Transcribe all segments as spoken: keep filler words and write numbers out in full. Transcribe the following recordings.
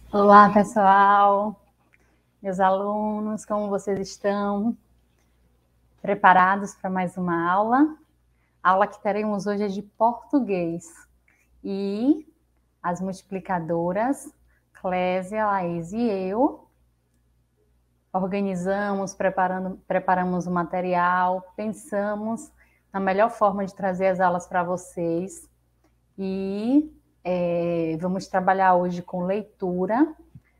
Olá, pessoal, meus alunos, como vocês estão? Preparados para mais uma aula? A aula que teremos hoje é de português. E as multiplicadoras, Clésia, Laís e eu, organizamos, preparando, preparamos o material, pensamos na melhor forma de trazer as aulas para vocês. E é, vamos trabalhar hoje com leitura.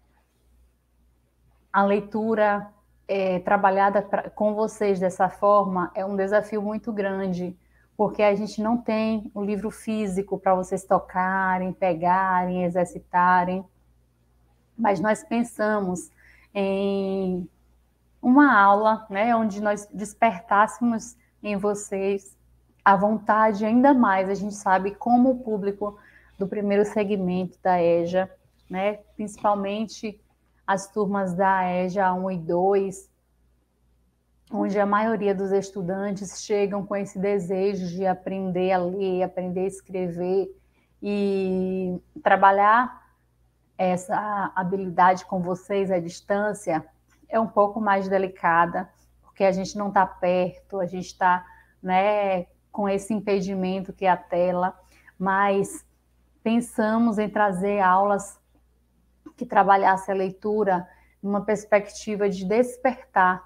A leitura é, trabalhada pra, com vocês dessa forma é um desafio muito grande, porque a gente não tem o livro físico para vocês tocarem, pegarem, exercitarem, mas nós pensamos em uma aula, né, onde nós despertássemos em vocês a vontade ainda mais. A gente sabe como o público do primeiro segmento da EJA, né, principalmente as turmas da EJA um e dois, onde a maioria dos estudantes chegam com esse desejo de aprender a ler, aprender a escrever e trabalhar essa habilidade com vocês à distância é um pouco mais delicada, porque a gente não está perto, a gente está, né, com esse impedimento que é a tela, mas pensamos em trazer aulas que trabalhasse a leitura numa perspectiva de despertar,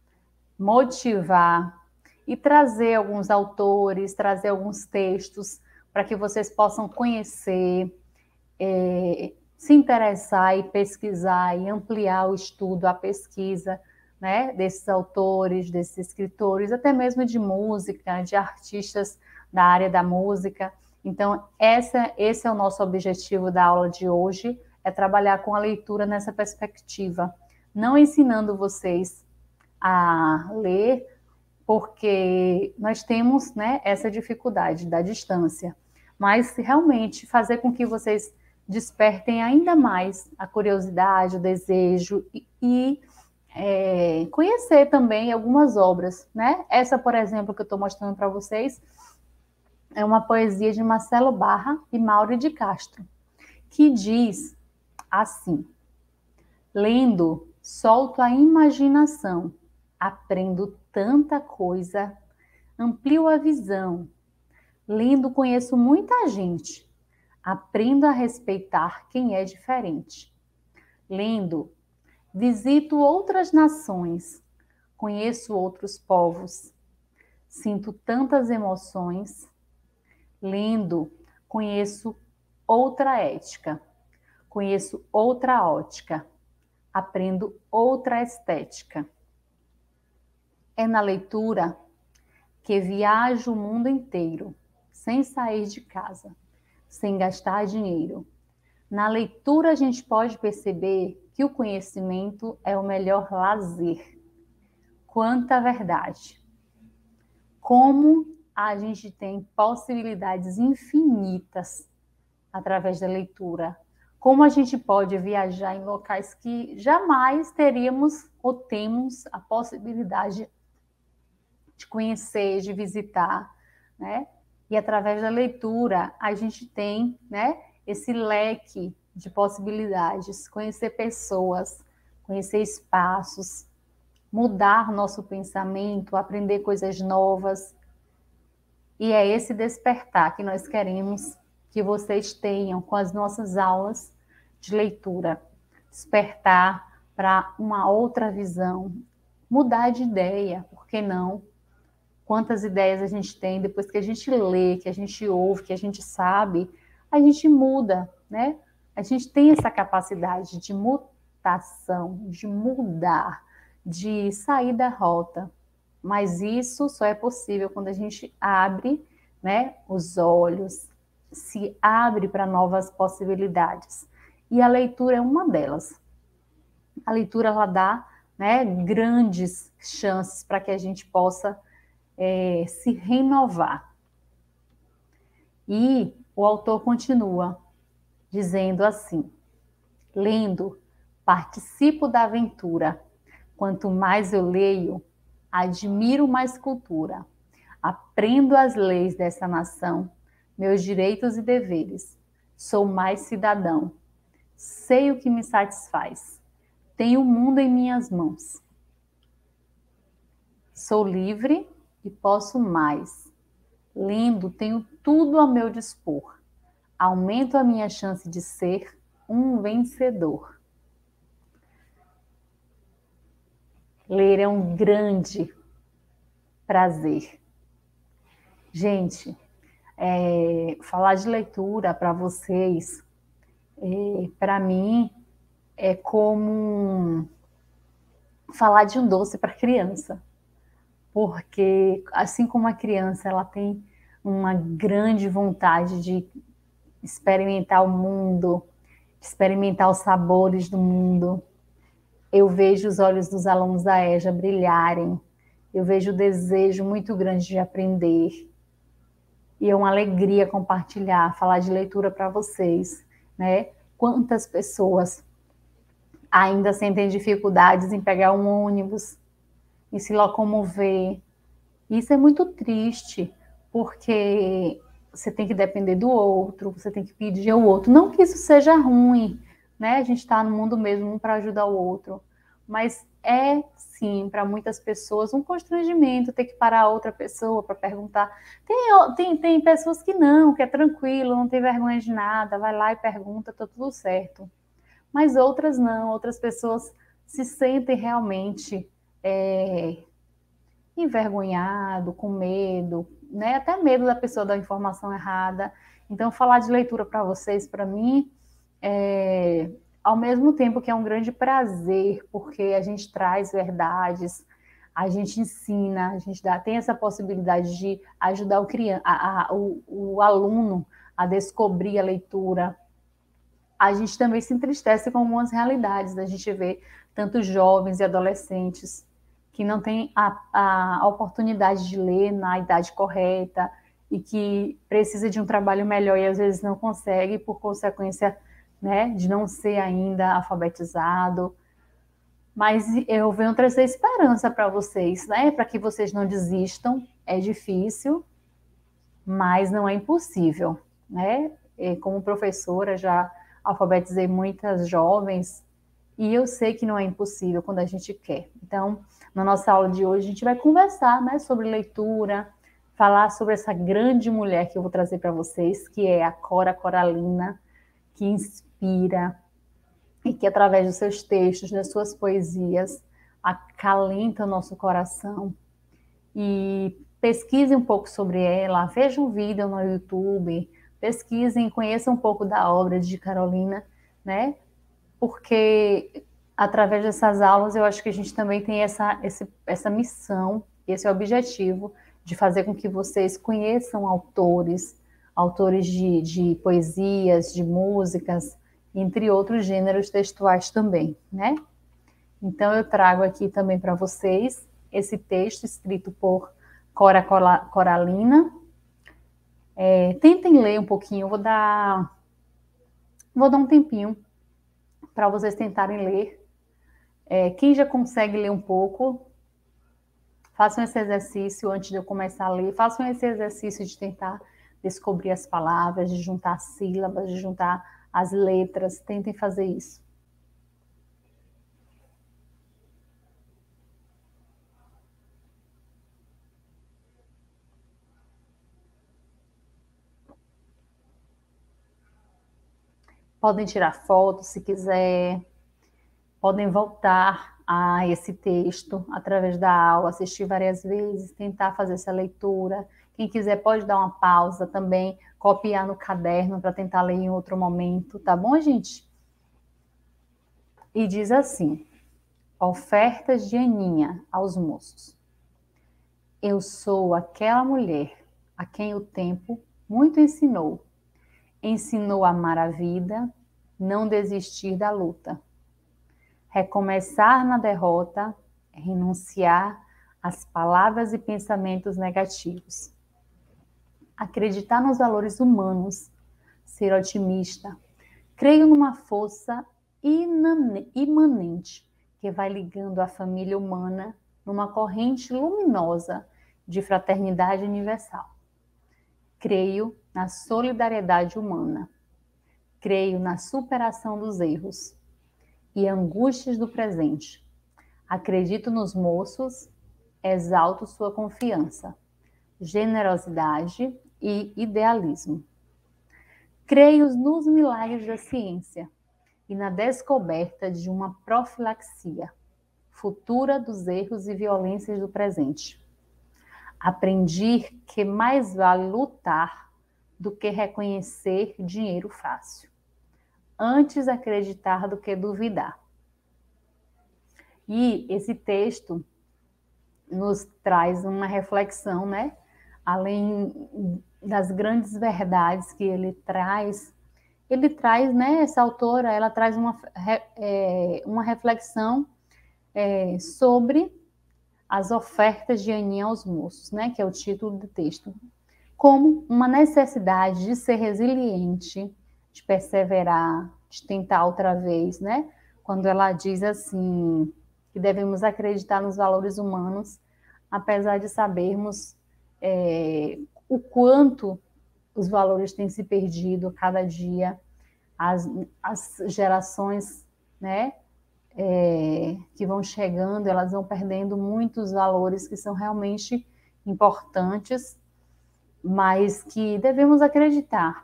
motivar e trazer alguns autores, trazer alguns textos para que vocês possam conhecer, é, se interessar e pesquisar e ampliar o estudo, a pesquisa, né, desses autores, desses escritores, até mesmo de música, de artistas da área da música. Então, essa, esse é o nosso objetivo da aula de hoje, é trabalhar com a leitura nessa perspectiva, não ensinando vocês a ler, porque nós temos, né, essa dificuldade da distância, mas realmente fazer com que vocês despertem ainda mais a curiosidade, o desejo e, e é, conhecer também algumas obras, né? Essa, por exemplo, que eu estou mostrando para vocês, é uma poesia de Marcelo Barra e Mauro de Castro, que diz assim: lendo, solto a imaginação, aprendo tanta coisa, amplio a visão. Lendo, conheço muita gente, aprendo a respeitar quem é diferente. Lendo, visito outras nações, conheço outros povos, sinto tantas emoções. Lendo, conheço outra ética, conheço outra ótica, aprendo outra estética. É na leitura que viajo o mundo inteiro, sem sair de casa, sem gastar dinheiro. Na leitura a gente pode perceber que o conhecimento é o melhor lazer. Quanta verdade! Como a gente tem possibilidades infinitas através da leitura. Como a gente pode viajar em locais que jamais teríamos ou temos a possibilidade de conhecer, de visitar, né? E através da leitura a gente tem, né, esse leque de possibilidades, conhecer pessoas, conhecer espaços, mudar nosso pensamento, aprender coisas novas. E é esse despertar que nós queremos que vocês tenham com as nossas aulas de leitura. Despertar para uma outra visão, mudar de ideia, por que não? Quantas ideias a gente tem depois que a gente lê, que a gente ouve, que a gente sabe, a gente muda, né? A gente tem essa capacidade de mutação, de mudar, de sair da rota. Mas isso só é possível quando a gente abre, né, os olhos, se abre para novas possibilidades. E a leitura é uma delas. A leitura ela dá, né, grandes chances para que a gente possa é, se renovar. E o autor continua dizendo assim: lendo, participo da aventura. Quanto mais eu leio, admiro mais cultura. Aprendo as leis dessa nação, meus direitos e deveres. Sou mais cidadão. sei o que me satisfaz. Tenho o mundo em minhas mãos. Sou livre e posso mais. Lendo, tenho tudo a meu dispor. Aumento a minha chance de ser um vencedor. Ler é um grande prazer. Gente, é, falar de leitura para vocês, é, para mim, é como falar de um doce para criança. Porque, assim como a criança ela tem uma grande vontade de experimentar o mundo, experimentar os sabores do mundo, eu vejo os olhos dos alunos da EJA brilharem, eu vejo o desejo muito grande de aprender, e é uma alegria compartilhar, falar de leitura para vocês, né? Quantas pessoas ainda sentem dificuldades em pegar um ônibus, em se locomover. Isso é muito triste, porque você tem que depender do outro, você tem que pedir ao outro. Não que isso seja ruim, né? A gente está no mundo mesmo um para ajudar o outro, mas é sim para muitas pessoas um constrangimento ter que parar outra pessoa para perguntar. Tem, tem, tem pessoas que não, que é tranquilo, não tem vergonha de nada, vai lá e pergunta, tá tudo certo. Mas outras não, outras pessoas se sentem realmente é, envergonhado, com medo, né? Até medo da pessoa dar informação errada. Então, falar de leitura para vocês, para mim, é, ao mesmo tempo que é um grande prazer, porque a gente traz verdades, a gente ensina, a gente dá, tem essa possibilidade de ajudar o, criança, a, a, o, o aluno a descobrir a leitura. A gente também se entristece com algumas realidades, a gente vê tantos jovens e adolescentes que não têm a, a oportunidade de ler na idade correta e que precisa de um trabalho melhor e às vezes não consegue por consequência, né, de não ser ainda alfabetizado. Mas eu venho trazer esperança para vocês, né, para que vocês não desistam. É difícil, mas não é impossível, né? E como professora já alfabetizei muitas jovens e eu sei que não é impossível quando a gente quer. Então, na nossa aula de hoje, a gente vai conversar, né, sobre leitura, falar sobre essa grande mulher que eu vou trazer para vocês, que é a Cora Coralina, que inspira e que, através dos seus textos, das suas poesias, acalenta o nosso coração. E pesquisem um pouco sobre ela, vejam um vídeo no YouTube, pesquisem, conheçam um pouco da obra de Carolina, né? Porque através dessas aulas eu acho que a gente também tem essa, esse, essa missão, esse objetivo de fazer com que vocês conheçam autores, autores de, de poesias, de músicas, entre outros gêneros textuais também, né? Então eu trago aqui também para vocês esse texto escrito por Cora Coralina. É, tentem ler um pouquinho, eu vou dar, vou dar um tempinho para vocês tentarem ler. É, quem já consegue ler um pouco, façam esse exercício antes de eu começar a ler, façam esse exercício de tentar descobrir as palavras, de juntar sílabas, de juntar as letras, tentem fazer isso. Podem tirar fotos se quiser, podem voltar a esse texto através da aula, assistir várias vezes, tentar fazer essa leitura. Quem quiser pode dar uma pausa também, copiar no caderno para tentar ler em outro momento, tá bom, gente? E diz assim: ofertas de Aninha aos moços. Eu sou aquela mulher a quem o tempo muito ensinou. Ensinou a amar a vida, não desistir da luta. Recomeçar na derrota, renunciar às palavras e pensamentos negativos. Acreditar nos valores humanos, ser otimista. Creio numa força imanente que vai ligando a família humana numa corrente luminosa de fraternidade universal. Creio na solidariedade humana. Creio na superação dos erros e angústias do presente. Acredito nos moços, exalto sua confiança, generosidade e idealismo. Creio nos milagres da ciência e na descoberta de uma profilaxia futura dos erros e violências do presente. Aprendi que mais vale lutar do que reconhecer dinheiro fácil. Antes acreditar do que duvidar. E esse texto nos traz uma reflexão, né? Além das grandes verdades que ele traz, ele traz, né? Essa autora, ela traz uma, é, uma reflexão é, sobre as ofertas de Aninha aos moços, né? Que é o título do texto. Como uma necessidade de ser resiliente, de perseverar, de tentar outra vez, né? Quando ela diz assim, que devemos acreditar nos valores humanos, apesar de sabermos é, o quanto os valores têm se perdido a cada dia, as, as gerações, né, é, que vão chegando, elas vão perdendo muitos valores que são realmente importantes, mas que devemos acreditar.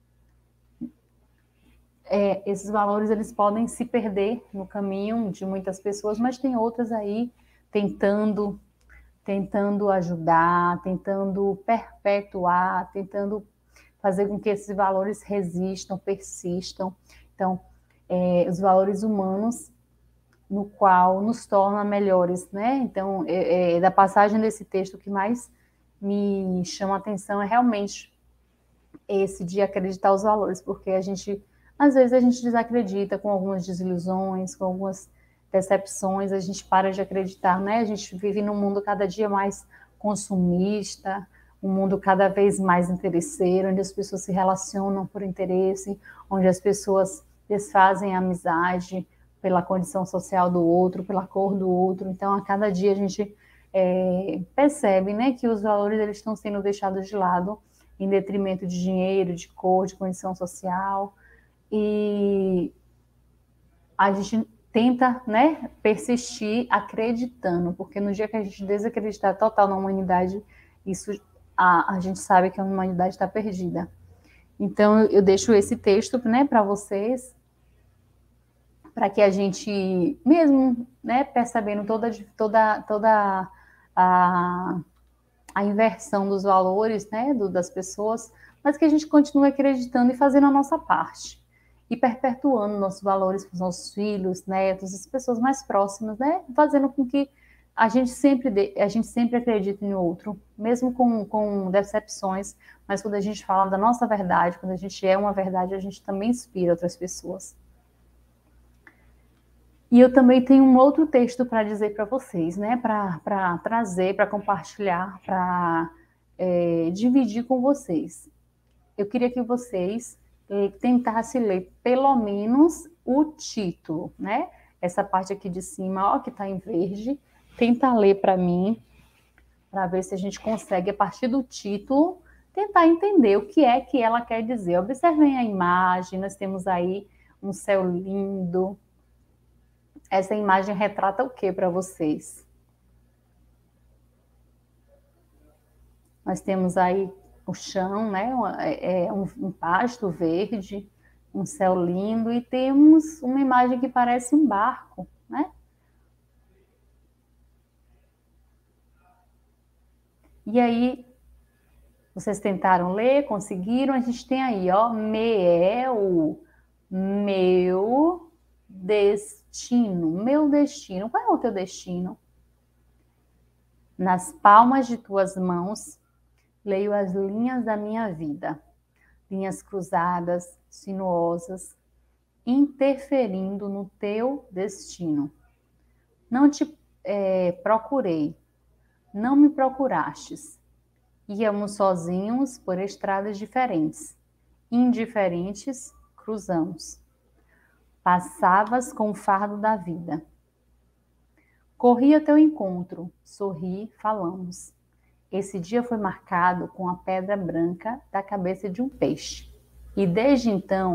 É, esses valores eles podem se perder no caminho de muitas pessoas, mas tem outras aí tentando, tentando ajudar, tentando perpetuar, tentando fazer com que esses valores resistam, persistam. Então, é, os valores humanos, no qual nos torna melhores, né? Então, é, é, da passagem desse texto, o que mais me chama a atenção é realmente esse de acreditar os valores, porque a gente, às vezes a gente desacredita com algumas desilusões, com algumas decepções, a gente para de acreditar, né? A gente vive num mundo cada dia mais consumista, um mundo cada vez mais interesseiro, onde as pessoas se relacionam por interesse, onde as pessoas desfazem a amizade pela condição social do outro, pela cor do outro. Então, a cada dia a gente é, percebe, né, que os valores eles estão sendo deixados de lado em detrimento de dinheiro, de cor, de condição social. E a gente tenta, né, persistir acreditando, porque no dia que a gente desacreditar total na humanidade, isso a, a gente sabe que a humanidade está perdida. Então, eu, eu deixo esse texto, né, para vocês, para que a gente, mesmo, né, percebendo toda, toda, toda a, a inversão dos valores, né, do, das pessoas, mas que a gente continue acreditando e fazendo a nossa parte. E perpetuando nossos valores para os nossos filhos, netos, as pessoas mais próximas, né, fazendo com que a gente sempre, de, a gente sempre acredite no outro, mesmo com, com decepções, mas quando a gente fala da nossa verdade, quando a gente é uma verdade, a gente também inspira outras pessoas. E eu também tenho um outro texto para dizer para vocês, né? Para trazer, para compartilhar, para é, dividir com vocês. Eu queria que vocês é, tentassem ler pelo menos o título, né? Essa parte aqui de cima, ó, que está em verde. Tenta ler para mim, para ver se a gente consegue, a partir do título, tentar entender o que é que ela quer dizer. Observem a imagem, nós temos aí um céu lindo. Essa imagem retrata o que para vocês? Nós temos aí o chão, né? É um, um pasto verde, um céu lindo, e temos uma imagem que parece um barco, né? E aí, vocês tentaram ler, conseguiram? A gente tem aí, ó, meu, meu destino, meu destino. Qual é o teu destino? Nas palmas de tuas mãos, leio as linhas da minha vida, linhas cruzadas, sinuosas, interferindo no teu destino. Não te é, procurei, não me procurastes. Íamos sozinhos por estradas diferentes, indiferentes, cruzamos. Passavas com o fardo da vida. Corri ao teu encontro, sorri, falamos. Esse dia foi marcado com a pedra branca da cabeça de um peixe. E desde então,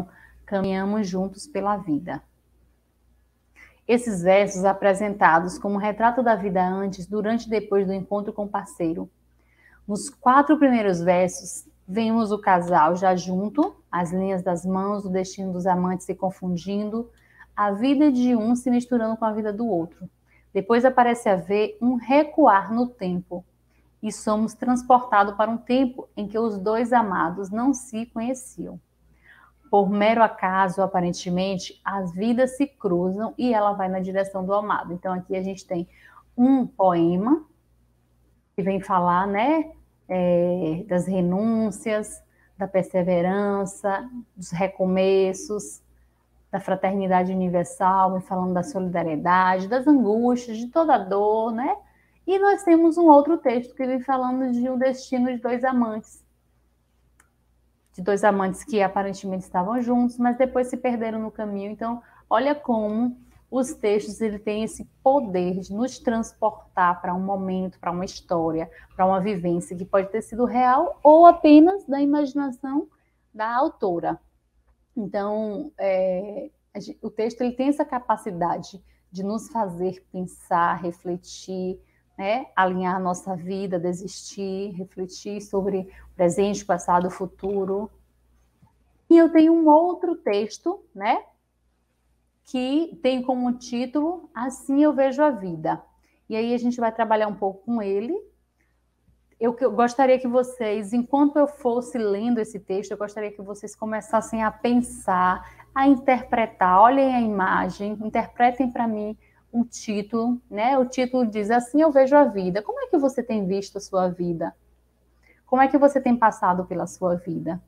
caminhamos juntos pela vida. Esses versos apresentados como retrato da vida antes, durante e depois do encontro com o parceiro. Nos quatro primeiros versos, vemos o casal já junto, as linhas das mãos, o destino dos amantes se confundindo, a vida de um se misturando com a vida do outro. Depois aparece a ver um recuar no tempo, e somos transportados para um tempo em que os dois amados não se conheciam. Por mero acaso, aparentemente, as vidas se cruzam e ela vai na direção do amado. Então, aqui a gente tem um poema que vem falar, né, é, das renúncias, da perseverança, dos recomeços, da fraternidade universal, vem falando da solidariedade, das angústias, de toda a dor, né? E nós temos um outro texto que vem falando de um destino de dois amantes, de dois amantes que aparentemente estavam juntos, mas depois se perderam no caminho. Então, olha como os textos ele têm esse poder de nos transportar para um momento, para uma história, para uma vivência que pode ter sido real ou apenas da imaginação da autora. Então, é, o texto ele tem essa capacidade de nos fazer pensar, refletir, né, alinhar a nossa vida, desistir, refletir sobre o presente, passado, futuro. E eu tenho um outro texto, né, que tem como título Assim Eu Vejo a Vida. E aí a gente vai trabalhar um pouco com ele. Eu, eu gostaria que vocês, enquanto eu fosse lendo esse texto, eu gostaria que vocês começassem a pensar, a interpretar. Olhem a imagem, interpretem para mim o título, né? O título diz Assim Eu Vejo a Vida. Como é que você tem visto a sua vida? Como é que você tem passado pela sua vida?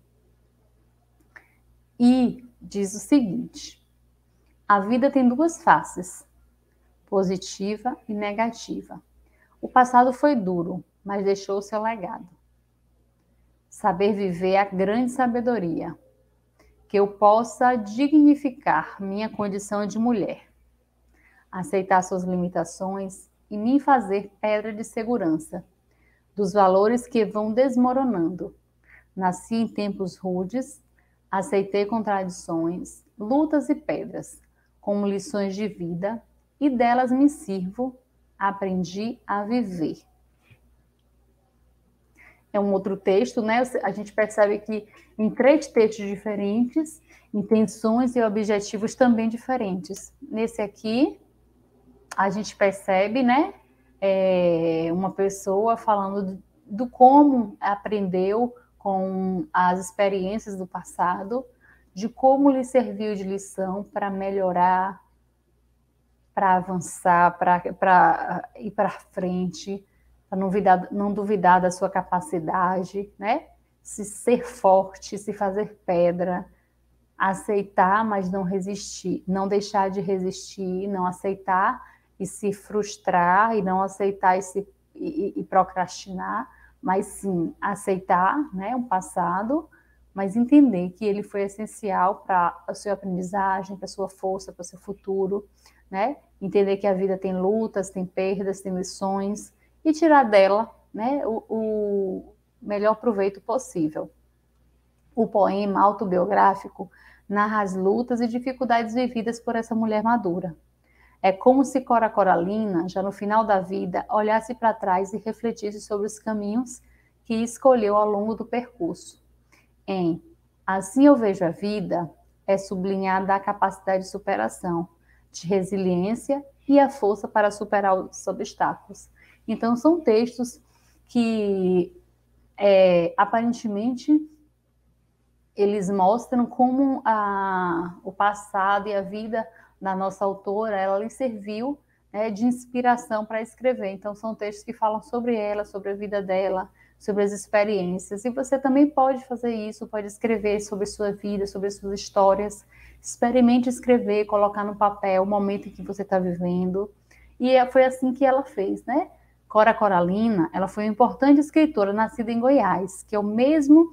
E diz o seguinte: a vida tem duas faces, positiva e negativa. O passado foi duro, mas deixou o seu legado. Saber viver é a grande sabedoria, que eu possa dignificar minha condição de mulher, aceitar suas limitações e me fazer pedra de segurança dos valores que vão desmoronando. Nasci em tempos rudes, aceitei contradições, lutas e pedras, como lições de vida, e delas me sirvo, aprendi a viver. É um outro texto, né? A gente percebe que em três textos diferentes, intenções e objetivos também diferentes. Nesse aqui, a gente percebe, né? É uma pessoa falando do, do como aprendeu com as experiências do passado, de como lhe serviu de lição para melhorar, para avançar, para ir para frente, para não duvidar, não duvidar da sua capacidade, né? Se ser forte, se fazer pedra, aceitar, mas não resistir, não deixar de resistir, não aceitar e se frustrar, e não aceitar e, se, e, e procrastinar, mas sim aceitar, né, um passado, mas entender que ele foi essencial para a sua aprendizagem, para a sua força, para o seu futuro, né? Entender que a vida tem lutas, tem perdas, tem lições, e tirar dela, né, o, o melhor proveito possível. O poema autobiográfico narra as lutas e dificuldades vividas por essa mulher madura. É como se Cora Coralina, já no final da vida, olhasse para trás e refletisse sobre os caminhos que escolheu ao longo do percurso. Em Assim Eu Vejo a Vida, é sublinhada a capacidade de superação, de resiliência e a força para superar os obstáculos. Então, são textos que, é, aparentemente, eles mostram como a, o passado e a vida da nossa autora, ela lhe serviu, né, de inspiração para escrever. Então, são textos que falam sobre ela, sobre a vida dela, sobre as experiências. E você também pode fazer isso, pode escrever sobre sua vida, sobre suas histórias. Experimente escrever, colocar no papel o momento em que você está vivendo. E foi assim que ela fez, né? Cora Coralina, ela foi uma importante escritora nascida em Goiás, que é o mesmo,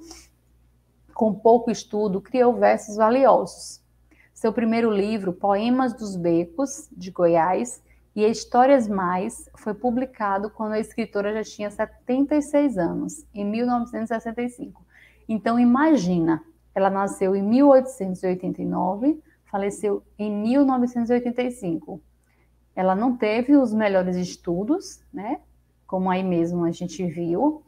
com pouco estudo, criou versos valiosos. Seu primeiro livro, Poemas dos Becos, de Goiás, e Histórias Mais, foi publicado quando a escritora já tinha setenta e seis anos, em mil novecentos e sessenta e cinco. Então, imagina, Ela nasceu em mil oitocentos e oitenta e nove, faleceu em mil novecentos e oitenta e cinco. Ela não teve os melhores estudos, né? Como aí mesmo a gente viu,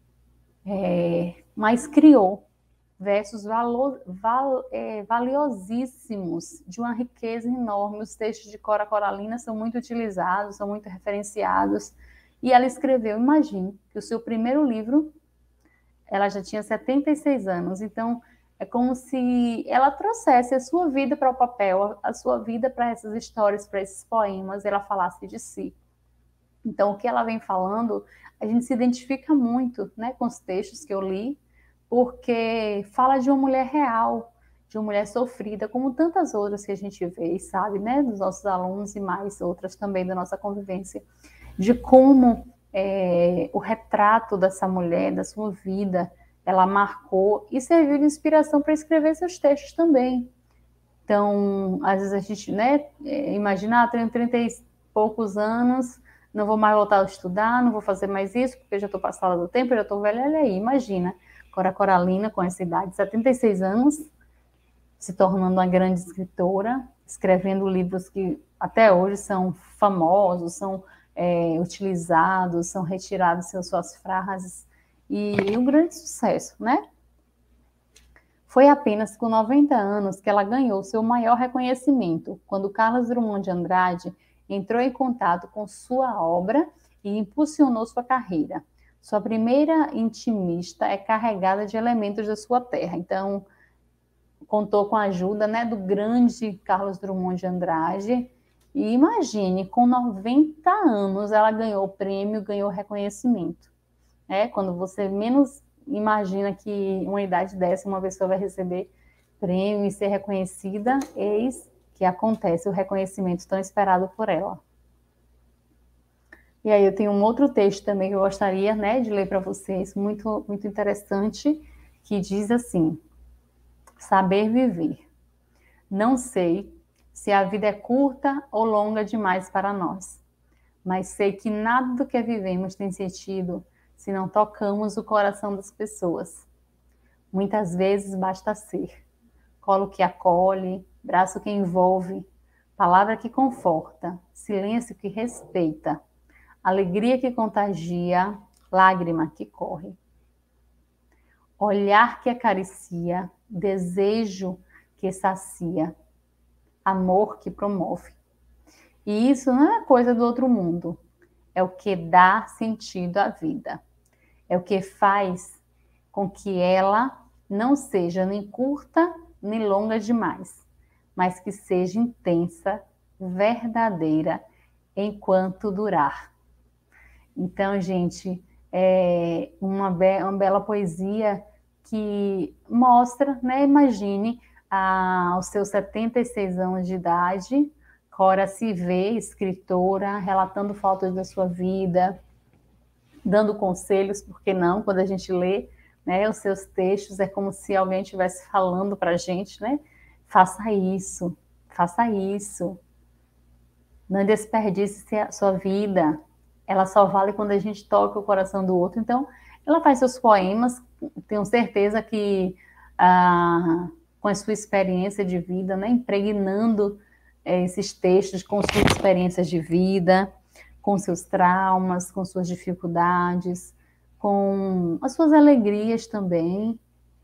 é, mas criou versos valo, val, é, valiosíssimos, de uma riqueza enorme. Os textos de Cora Coralina são muito utilizados, são muito referenciados. E ela escreveu, imagine, que o seu primeiro livro, ela já tinha setenta e seis anos, então é como se ela trouxesse a sua vida para o papel, a sua vida para essas histórias, para esses poemas, ela falasse de si. Então, o que ela vem falando, a gente se identifica muito, né, com os textos que eu li, porque fala de uma mulher real, de uma mulher sofrida, como tantas outras que a gente vê e sabe, né, dos nossos alunos e mais outras também da nossa convivência, de como é, o retrato dessa mulher, da sua vida, ela marcou e serviu de inspiração para escrever seus textos também. Então, às vezes a gente, né, imagina, ah, tenho trinta e poucos anos, não vou mais voltar a estudar, não vou fazer mais isso, porque já estou passada do tempo, já estou velha. Olha aí, imagina, Cora Coralina, com essa idade, setenta e seis anos, se tornando uma grande escritora, escrevendo livros que até hoje são famosos, são é, utilizados, são retirados seus, suas frases, e, e um grande sucesso, né? Foi apenas com noventa anos que ela ganhou seu maior reconhecimento, quando Carlos Drummond de Andrade entrou em contato com sua obra e impulsionou sua carreira. Sua primeira intimista é carregada de elementos da sua terra. Então, contou com a ajuda, né, do grande Carlos Drummond de Andrade. E imagine, com noventa anos, ela ganhou o prêmio, ganhou reconhecimento. É, quando você menos imagina que uma idade dessa, uma pessoa vai receber prêmio e ser reconhecida, eis que acontece o reconhecimento tão esperado por ela. E aí eu tenho um outro texto também que eu gostaria, né, de ler para vocês, muito, muito interessante, que diz assim: saber viver. Não sei se a vida é curta ou longa demais para nós, mas sei que nada do que vivemos tem sentido se não tocamos o coração das pessoas. Muitas vezes basta ser colo que acolhe, braço que envolve, palavra que conforta, silêncio que respeita, alegria que contagia, lágrima que corre, olhar que acaricia, desejo que sacia, amor que promove. E isso não é coisa do outro mundo, é o que dá sentido à vida, é o que faz com que ela não seja nem curta nem longa demais, mas que seja intensa, verdadeira, enquanto durar. Então, gente, é uma, be uma bela poesia que mostra, né, imagine, a, aos seus setenta e seis anos de idade, Cora se vê escritora, relatando fatos da sua vida, dando conselhos, por que não, quando a gente lê, né, os seus textos, é como se alguém estivesse falando para a gente, né? Faça isso, faça isso. Não desperdice a sua vida. Ela só vale quando a gente toca o coração do outro. Então, ela faz seus poemas, tenho certeza que ah, com a sua experiência de vida, né, impregnando eh, esses textos com suas experiências de vida, com seus traumas, com suas dificuldades, com as suas alegrias também,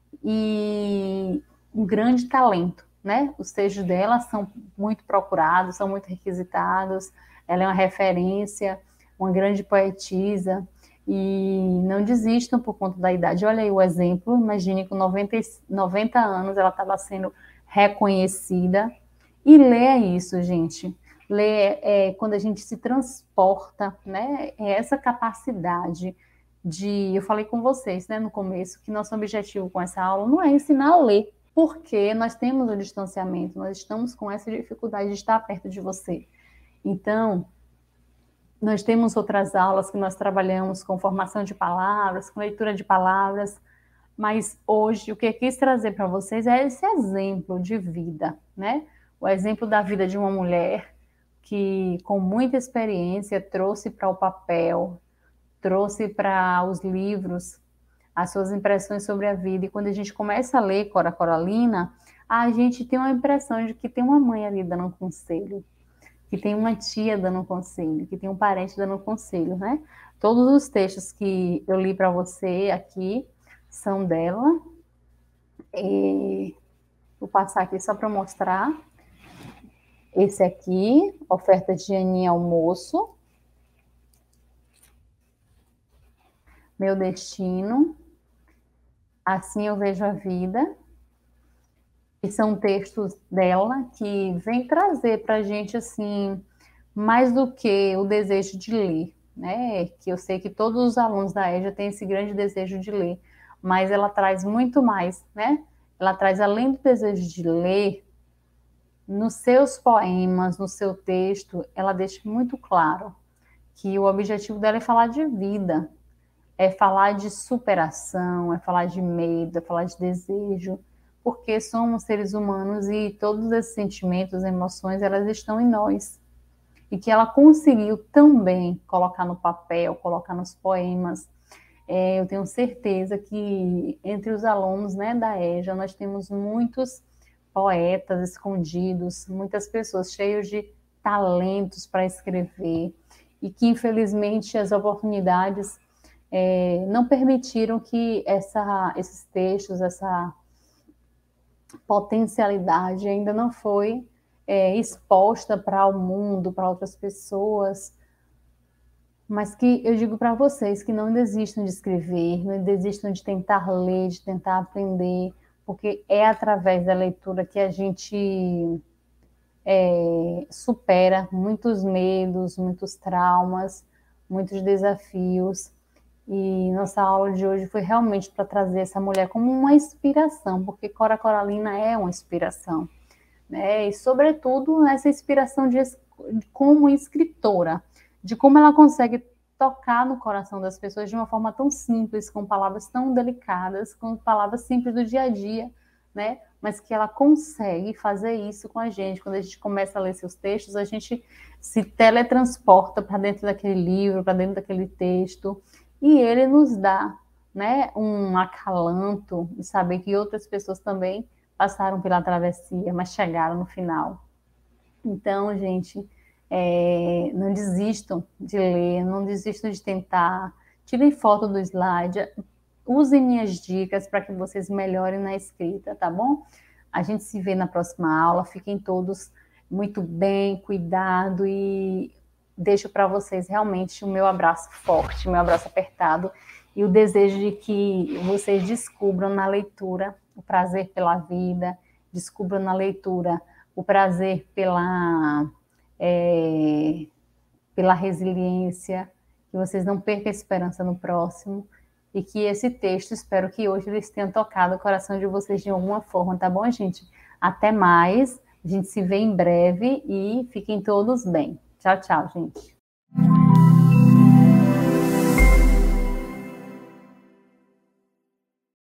e um grande talento, né? Os textos dela são muito procurados, são muito requisitados, ela é uma referência, uma grande poetisa, e não desistam por conta da idade. Olha aí o exemplo, imagine com noventa, noventa anos ela estava sendo reconhecida, e leia isso, gente. Ler é quando a gente se transporta, né? É essa capacidade de... Eu falei com vocês, né, no começo, que nosso objetivo com essa aula não é ensinar a ler, porque nós temos o distanciamento, nós estamos com essa dificuldade de estar perto de você. Então, nós temos outras aulas que nós trabalhamos com formação de palavras, com leitura de palavras, mas hoje o que eu quis trazer para vocês é esse exemplo de vida, né? O exemplo da vida de uma mulher que, com muita experiência, trouxe para o papel, trouxe para os livros as suas impressões sobre a vida. E quando a gente começa a ler Cora Coralina, a gente tem uma impressão de que tem uma mãe ali dando um conselho, que tem uma tia dando um conselho, que tem um parente dando um conselho, né? Todos os textos que eu li para você aqui são dela. E vou passar aqui só para mostrar. Esse aqui, oferta de Aninha Almoço. Meu Destino. Assim Eu Vejo a Vida. E são textos dela que vem trazer para a gente, assim, mais do que o desejo de ler, né? Que eu sei que todos os alunos da E J A têm esse grande desejo de ler, mas ela traz muito mais, né? Ela traz, além do desejo de ler, nos seus poemas, no seu texto, ela deixa muito claro que o objetivo dela é falar de vida, é falar de superação, é falar de medo, é falar de desejo, porque somos seres humanos e todos esses sentimentos, emoções, elas estão em nós. E que ela conseguiu também colocar no papel, colocar nos poemas. É, eu tenho certeza que entre os alunos, né, da E J A, nós temos muitos poetas escondidos, muitas pessoas cheias de talentos para escrever, e que, infelizmente, as oportunidades é, não permitiram que essa, esses textos, essa potencialidade ainda não foi é, exposta para o mundo, para outras pessoas, mas que eu digo para vocês que não desistam de escrever, não desistam de tentar ler, de tentar aprender, porque é através da leitura que a gente é, supera muitos medos, muitos traumas, muitos desafios. E nossa aula de hoje foi realmente para trazer essa mulher como uma inspiração, porque Cora Coralina é uma inspiração, né? E, sobretudo, essa inspiração de, de como escritora, de como ela consegue tocar no coração das pessoas de uma forma tão simples, com palavras tão delicadas, com palavras simples do dia a dia, né? Mas que ela consegue fazer isso com a gente. Quando a gente começa a ler seus textos, a gente se teletransporta para dentro daquele livro, para dentro daquele texto, e ele nos dá, né, um acalanto de saber que outras pessoas também passaram pela travessia, mas chegaram no final. Então, gente, é, não desistam de ler, não desistam de tentar, tirem foto do slide, usem minhas dicas para que vocês melhorem na escrita, tá bom? A gente se vê na próxima aula, fiquem todos muito bem, cuidado, e deixo para vocês realmente o meu abraço forte, o meu abraço apertado, e o desejo de que vocês descubram na leitura o prazer pela vida, descubram na leitura o prazer pela, é, pela resiliência, que vocês não percam a esperança no próximo, e que esse texto, espero que hoje eles tenham tocado o coração de vocês de alguma forma, tá bom, gente? Até mais, a gente se vê em breve e fiquem todos bem. Tchau, tchau, gente.